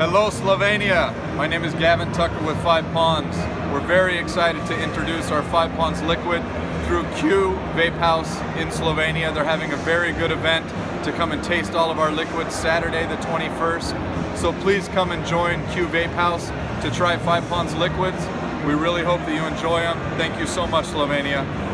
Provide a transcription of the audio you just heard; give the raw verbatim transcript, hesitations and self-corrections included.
Hello Slovenia! My name is Gavin Tucker with Five Ponds. We're very excited to introduce our Five Ponds liquid through Q Vape House in Slovenia. They're having a very good event to come and taste all of our liquids Saturday the twenty-first. So please come and join Q Vape House to try Five Ponds liquids. We really hope that you enjoy them. Thank you so much, Slovenia.